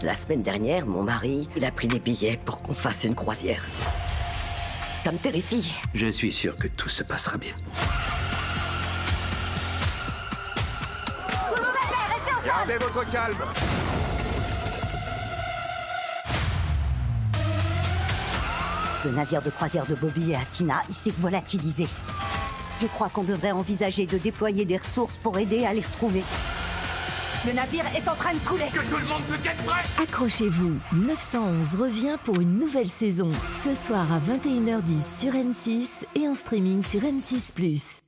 La semaine dernière, mon mari, il a pris des billets pour qu'on fasse une croisière. Ça me terrifie. Je suis sûr que tout se passera bien. Gardez votre calme. Le navire de croisière de Bobby et Atina, il s'est volatilisé. Je crois qu'on devrait envisager de déployer des ressources pour aider à les retrouver. Le navire est en train de couler. Que tout le monde se tienne prêt. Accrochez-vous, 911 revient pour une nouvelle saison. Ce soir à 21h10 sur M6 et en streaming sur M6+.